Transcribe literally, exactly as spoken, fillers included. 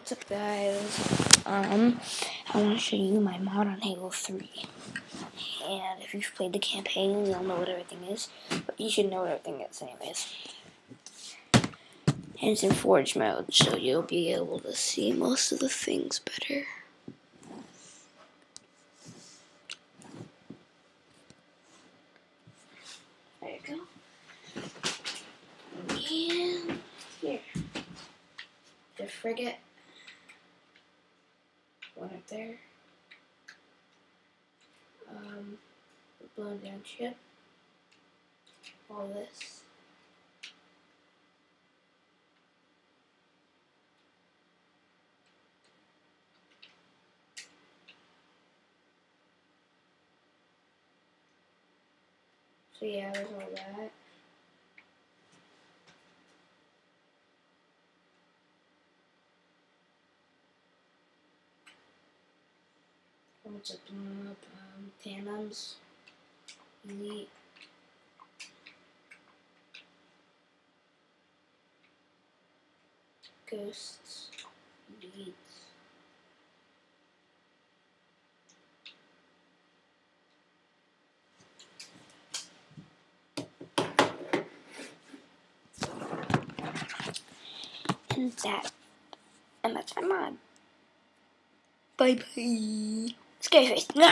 What's up, guys? Um, I want to show you my mod on Halo three. And if you've played the campaign, you'll know what everything is. But you should know what everything is anyways. And it's in Forge mode, so you'll be able to see most of the things better. There you go. And here. The frigate. One up there. Um, the blown down ship. All this. So yeah, there's all that. What's up, blown up um, tandems, elite, ghosts, elites. And that, and that's my mod. Bye bye. Scary face.